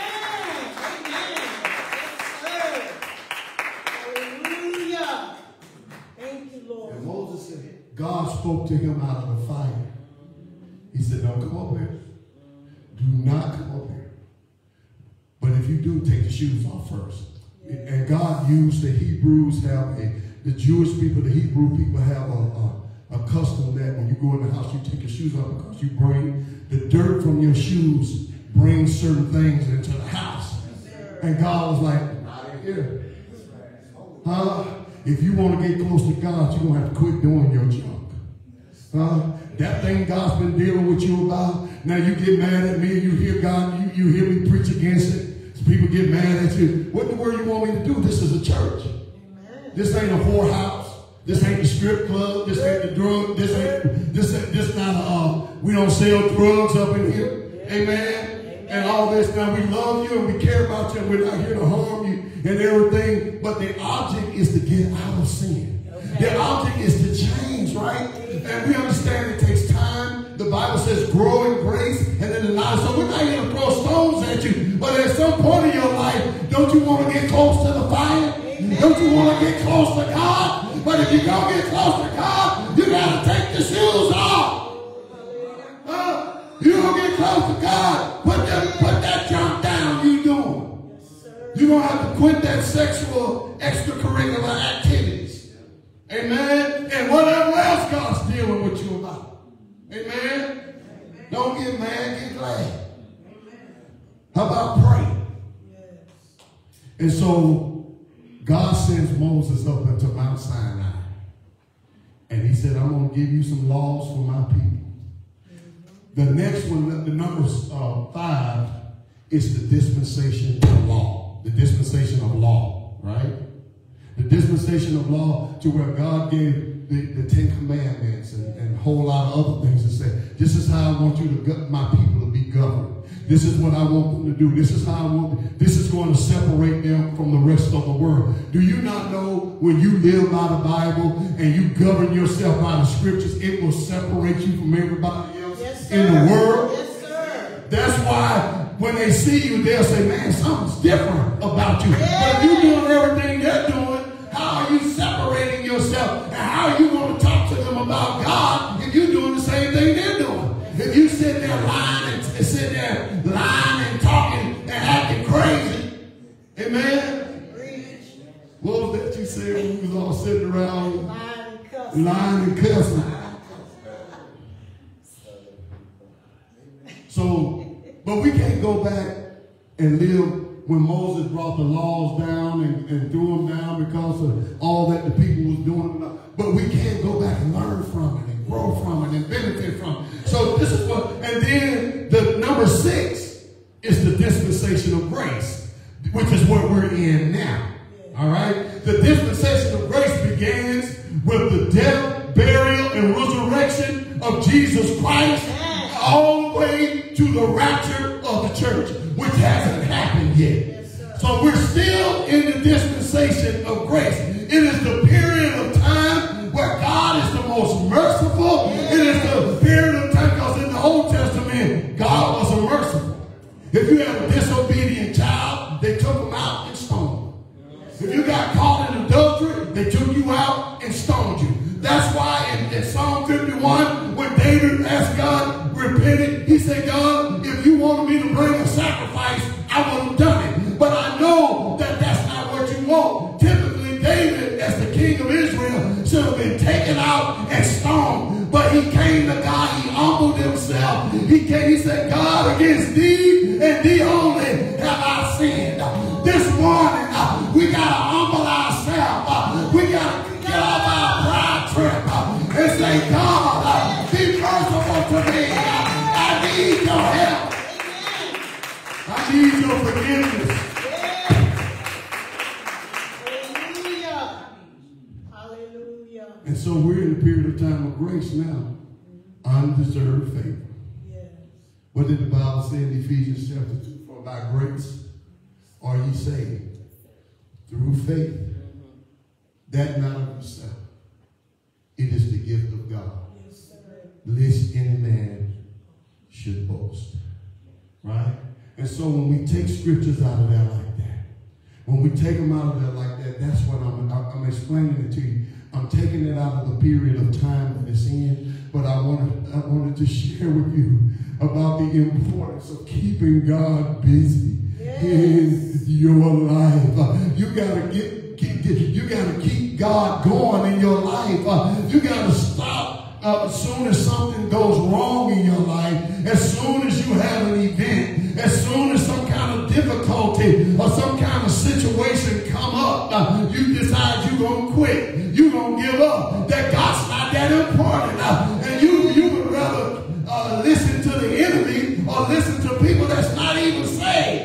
Hallelujah. Thank you, Lord. And Moses said, God spoke to him out of the fire. He said, don't come up here. Do not come up here. But if you do, take the shoes off first. And God used the Hebrews have a, the Jewish people, the Hebrew people have a, a, a custom that when you go in the house, you take your shoes off because you bring the dirt from your shoes, bring certain things into the house. And God was like, not in here. Huh? If you want to get close to God, you're going to have to quit doing your junk. Huh? That thing God's been dealing with you about, now you get mad at me and you hear God, you, you hear me preach against it. So people get mad at you. What in the world you want me to do? This is a church. Amen. This ain't a whorehouse. This ain't the strip club. This ain't the drug. This ain't, this ain't, this not a, uh, we don't sell drugs up in here. Amen. Amen. And all this. Now we love you and we care about you and we're not here to harm you and everything. But the object is to get out of sin. Okay. The object is to change, right? And we understand it takes time. The Bible says grow in grace and then the knowledge. So we're not here to throw stones at you. But at some point in your life, don't you want to get close to the fire? Amen. Don't you want to get close to God? But if you don't get close to God, you got to take the shoes off. Huh? You don't get close to God. Put that, put that junk down. You doing? You're going to have to quit that sexual extracurricular activities. Amen? And whatever else God's dealing with you about. Amen? Don't get mad, get glad. How about pray? And so God sends Moses up into Mount Sinai. And he said, I'm going to give you some laws for my people. The next one, the number uh, five, is the dispensation of law. The dispensation of law, right? The dispensation of law to where God gave the, the Ten Commandments and, and a whole lot of other things and said, this is how I want you to, go- my people to be governed. This is what I want them to do. This is how I want, this is going to separate them from the rest of the world. Do you not know when you live by the Bible and you govern yourself by the scriptures, it will separate you from everybody else Yes, sir. in the world? Yes, sir. That's why when they see you, they'll say, man, something's different about you. But if you're doing everything they're doing, how are you separating yourself? And how are you going to talk to them about God if you're doing the same thing they're doing? If you sit there lying and sit there lying and talking and acting crazy, amen? Preach. What was that you said when we was all sitting around Lying and cussing. lying and cussing? So, but we can't go back and live when Moses brought the laws down and, and threw them down because of all that the people was doing. But we can't go back and learn from it and grow from it and benefit from it. So this is what, and then the number six is the dispensation of grace, which is what we're in now. All right? The dispensation of grace begins with the death, burial, and resurrection of Jesus Christ all the way to the rapture of the church, which hasn't happened yet. Yes, so we're still in the dispensation of grace. It is the period of time where God is the most merciful. It is the period of time because in the Old Testament, God was merciful. If you had a disobedient child, they took him out and stoned him. If you got caught in adultery, they took you out and stoned you. That's why in, in Psalm fifty-one, when David asked God, repented, he said, God, if you wanted me to bring a sacrifice, I would have done it. But I know that that's not what you want. Typically, David, as the king of Israel, should have been taken out and stoned. But he came to God, he humbled himself. He came, he said, God, against thee and thee only have I sinned. This morning, uh, we got to humble ourselves. Uh, we got to get off our pride trip uh, and say, God, uh, be merciful to me. Uh, I need your help. I need your forgiveness. Hallelujah. Hallelujah. And so we're in a period of time of grace now. Undeserved favor. Yes. What did the Bible say in Ephesians chapter two? For by grace are ye saved through faith. That not of yourself. It is the gift of God. Yes, sir. Lest any man should boast. Right? And so when we take scriptures out of there like that, when we take them out of there like that, that's what I'm, I'm explaining it to you. I'm taking it out of the period of time that it's in, but I wanted, I wanted to share with you about the importance of keeping God busy Yes. in your life. Uh, you gotta get, get, get you gotta keep God going in your life. Uh, you gotta stop uh, as soon as something goes wrong in your life, as soon as you have an event, as soon as some kind of difficulty or some kind of situation come up, uh, you decide you're gonna quit, you're gonna give up. That God's not that important, uh, and you you would rather uh, listen to the enemy or listen to people that's not even saved.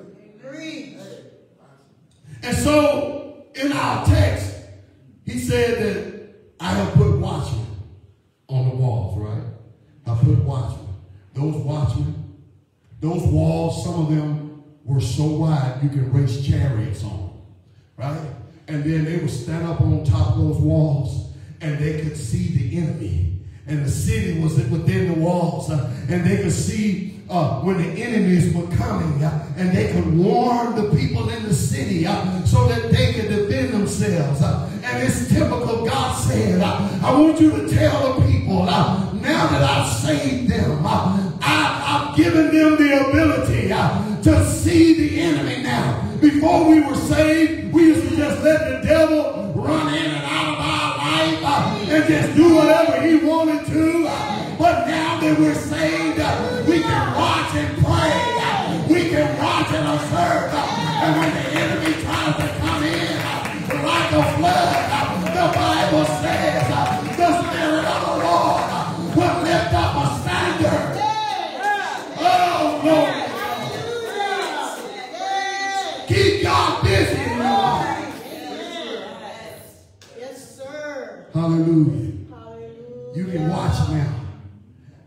And so, in our text, he said that I have put watchmen on the walls, right? I put watchmen. Those watchmen, those walls, some of them were so wide you can race chariots on them, right? And then they would stand up on top of those walls and they could see the enemy. And the city was within the walls, uh, and they could see uh, when the enemies were coming, uh, and they could warn the people in the city uh, so that they could defend themselves. Uh, and it's typical. God said, uh, I want you to tell the people, uh, now that I've saved them, uh, I, I've given them the ability uh, to see the enemy now. Before we were saved, we used to just let the devil run in and out of our life uh, and just do whatever he wanted to. Uh, but now that we're saved, uh, we can watch and pray. Uh, we can watch and observe. Uh, and when the enemy tries to come in uh, like a flood, uh, the Bible says uh, the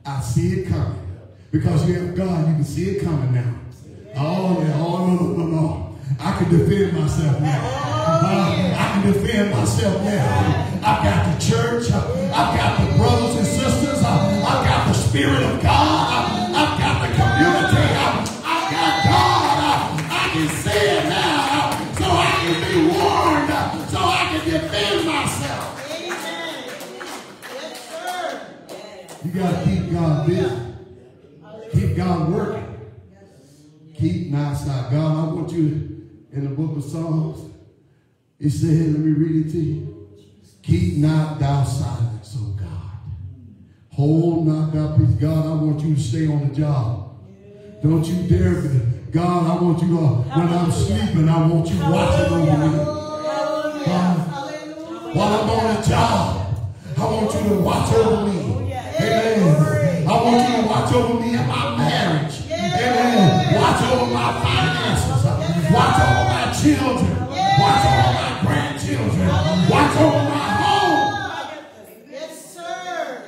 I see it coming. Because you have God, you can see it coming now. Oh, yeah. Oh, no, no, no, no. I can defend myself now. Uh, I can defend myself now. I've got the church. I've got the brothers and sisters. I've got the Spirit of God. I've got the community. I've got God. I can see it now. So I can be warned. So I can defend myself. Amen. Yes, sir. You got to keep God busy. Keep God working. Keep not silent. God, I want you in the book of Psalms. It said, let me read it to you. Keep not thou silence, O God. Hold not thy peace. God, I want you to stay on the job. Don't you dare. God, I want you to, when I'm sleeping, I want you watching over me. Uh, while I'm on the job, I want you to watch over me. Amen. I want you to watch over me in my marriage. Amen. Watch over my finances. Watch over my children. Watch over my grandchildren. Watch over my home. Yes, sir.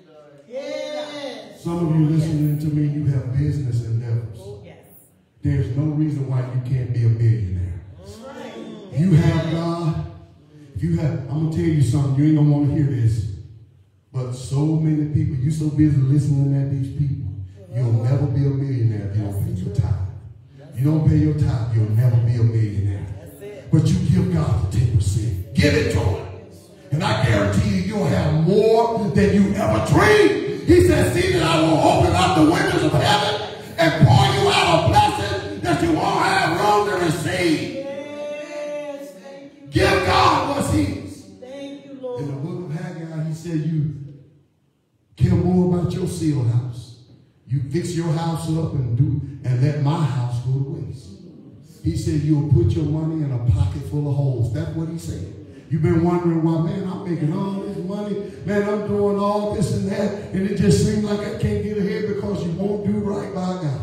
Yes. Some of you listening to me, you have business endeavors. There's no reason why you can't be a millionaire. You have God. If you have, I'm gonna tell you something. You ain't gonna want to hear this. But so many people, you so busy listening at these people, you'll never be a millionaire if you don't pay your tithe. You don't pay your tithe, you'll never be a millionaire. But you give God the ten percent. Give it to him. And I guarantee you, you'll have more than you ever dreamed. He said, see that I will open up the windows of heaven and pour you out a blessing that you won't have room to receive. Yes. Thank you. Give God what's his. Thank you, In Lord. the book of Haggai, he said, you care more about your seal house. You fix your house up and do and let my house go to waste. He said, you'll put your money in a pocket full of holes. That's what he said. You've been wondering why, man, I'm making all this money. Man, I'm doing all this and that. And it just seems like I can't get ahead because you won't do right by God.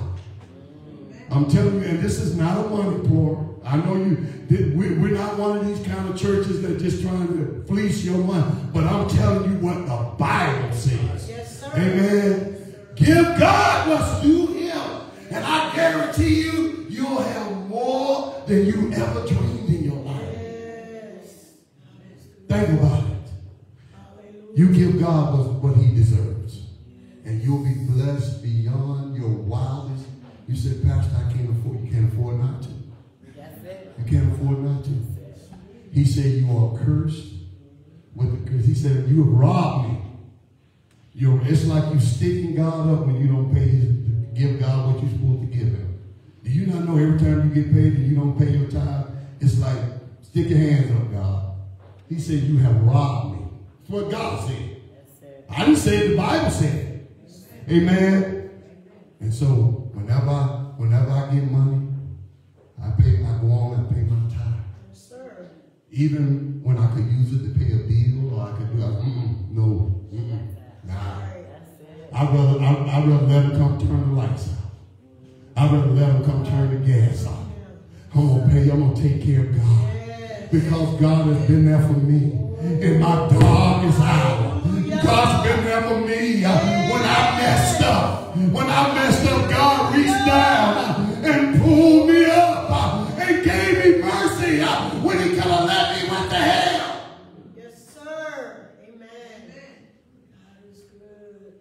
I'm telling you, and this is not a money pour. I know you, we're not one of these kind of churches that are just trying to fleece your money. But I'm telling you what the Bible says. Yes, sir. Amen. Give God what's due him. And I guarantee you, you'll have more than you ever dreamed in your life. Yes. Think about it. Hallelujah. You give God what, what he deserves. And you'll be blessed beyond your wildest. You said, Pastor, I can't afford. You can't afford not to. You can't afford not to. He said, you are cursed with the curse. He said, you have robbed me. You're, it's like you sticking God up when you don't pay his, give God what you're supposed to give him. Do you not know every time you get paid and you don't pay your tithe, it's like, stick your hands up, God. He said, you have robbed me. That's what God said. I didn't say it, the Bible said it. Amen. And so, whenever I, whenever I get money, I pay, I go on and pay my tithe. Yes, sir. Even when I could use it to pay a bill, or I could do, I, mm-mm, no, mm-mm, nah. I'd rather, I'd, I'd rather let them come turn the lights out. I'd rather let them come turn the gas off. I'm going to pay, I'm going to take care of God. Because God has been there for me in my darkest hour. God's been there for me when I messed up. When I messed up, God reached down and pulled me up and gave me mercy when he could have let me went to hell. Yes, sir. Amen. God is good.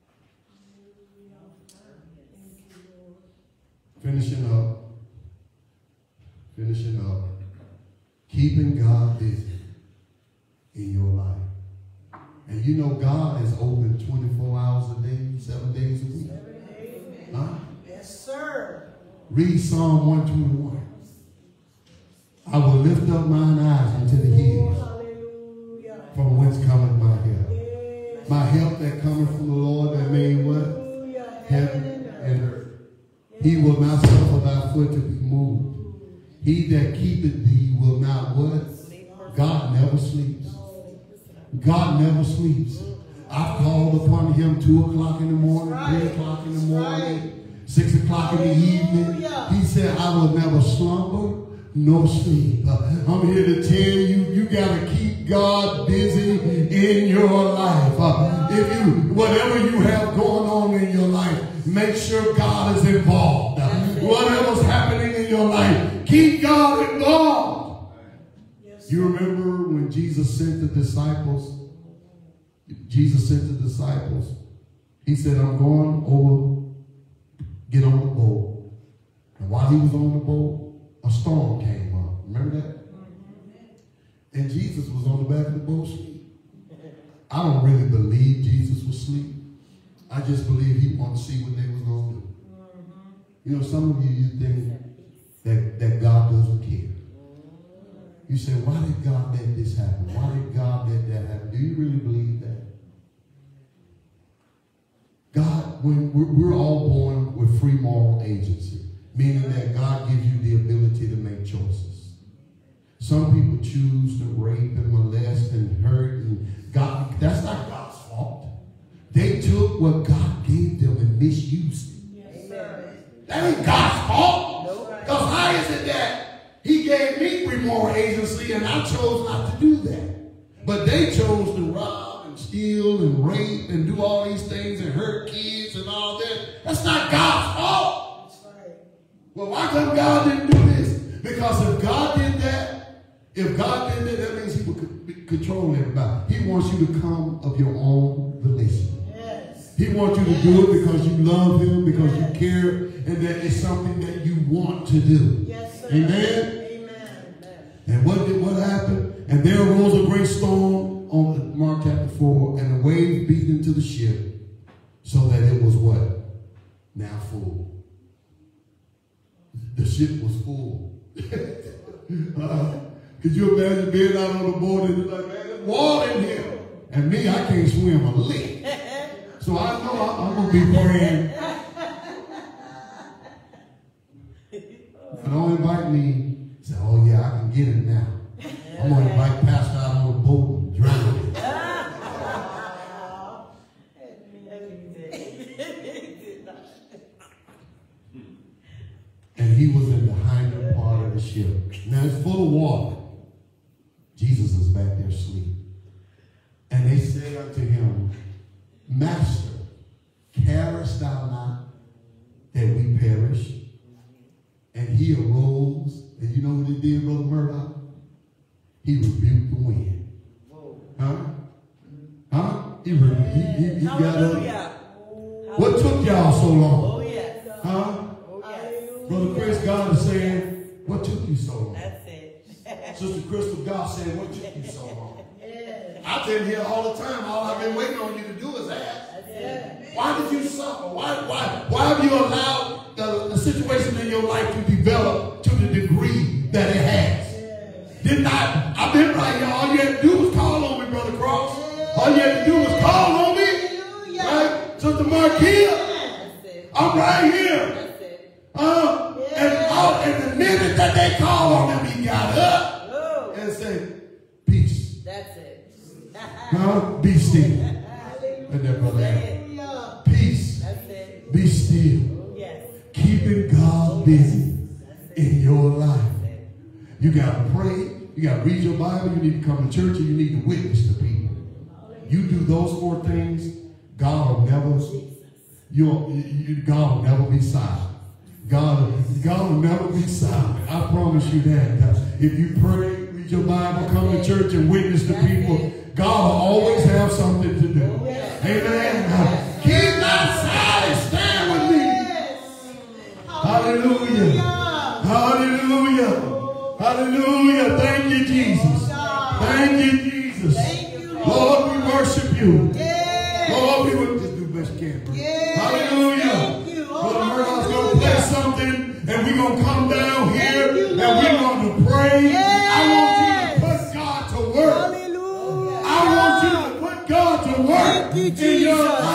Finishing up. Finishing up. Keeping God busy in your life. And you know God is open twenty-four hours a day, seven days a week. Amen. Huh? Yes, sir. Read Psalm one twenty-one. I will lift up mine eyes unto the hills, Hallelujah. from whence cometh my help. Yes. My help that cometh from the Lord that made what? Hallelujah. Heaven and earth. He will not suffer thy foot to be moved. He that keepeth thee will not what? God never sleeps. God never sleeps. I've called upon him two o'clock in the morning, three o'clock in the morning, six o'clock in the evening. He said, I will never slumber nor sleep. I'm here to tell you, you got to keep God busy in your life. Uh, if you, whatever you have going make sure God is involved. Whatever's happening in your life, keep God involved. Yes, You remember when Jesus sent the disciples? Jesus sent the disciples. He said, I'm going over, get on the boat. And while he was on the boat, a storm came up. Remember that? And Jesus was on the back of the boat asleep. I don't really believe Jesus was asleep. I just believe he wanted to see what they was going to do. You know, some of you, you think that, that God doesn't care. You say, why did God let this happen? Why did God let that happen? Do you really believe that? God, when we're, we're all born with free moral agency, meaning that God gives you the ability to make choices. Some people choose to rape and molest and hurt, and God, that's not God's fault. They took what God gave them and misused it. yes, sir. That ain't God's fault. Because how is it that he gave me free moral agency and I chose not to do that? But they chose to rob and steal and rape and do all these things and hurt kids and all that. That's not God's fault. That's right. Well, why come God didn't do this? Because if God did that, if God did that, that means he would c- control everybody. He wants you to come of your own volition. Yes. He wants you to do it because you love him, because you care, and that it's something that you want to do. Yes, sir. Amen? Amen. And what did what happened? And there arose a great storm on Mark chapter four, and the waves beat into the ship, so that it was what? Now full. The ship was full. uh, could you imagine being out on the boat and you're like, man, there's water in here. And me, I can't swim a lick. So I know I'm, I'm going to be praying. And don't invite me. Say, oh yeah, I can get it now. I'm going to invite Pastor out on the boat and drown him. And he was in the hinder part of the ship. Now it's full of water. Jesus is back there asleep. And they say unto him, Master, carest thou not that we perish? And he arose, and you know what he did, Brother Murdoch? He rebuked the wind. Huh? Huh? He, re- he, he, he got up. What took y'all so long? Oh, yes. Huh? Oh, yes. Brother Chris, God is saying, what took you so long? That's it. Sister Crystal, God said, what took you so long? Yes. I've been here all the time. All I've been waiting on you to do is ask. That's it. Why did you suffer? Why, why, why have you allowed the, the situation in your life to develop to the degree that it has? Yes. Didn't I? I've been right here. All you had to do was call on me, Brother Cross. All you had to do was call on me. Hallelujah. Right? Sister Marquia, That's it. I'm right here. That's it. Uh, and, all, and the minute that they called on him, he got up Oh, and said, peace. that's it. Huh? Be still. And that brother had Hallelujah. peace. That's it. Be still. Yes. Keeping God busy That's it. in your life. That's it. You got to pray. You got to read your Bible. You need to come to church, and you need to witness to people. You do those four things, God will never, you'll, you, God will never be silent. God, God will never be silent. I promise you that. If you pray, read your Bible, come to church, and witness to people, God will always have something to do. Amen. Keep not silent. Stand with me. Hallelujah. Hallelujah. Hallelujah. Thank you, Jesus. Thank you, Jesus. Thank you, Lord. Lord, we worship you. Yes. Lord, we would just do the best you can. Bro. Yes. Hallelujah. Thank you. Oh, Brother Murdoch's going to hallelujah. play something, and we're going to come down here, Thank you, and Lord. we're going to pray. Yes. I want you to put God to work. Hallelujah. I want you to put God to work Thank you, in your Jesus.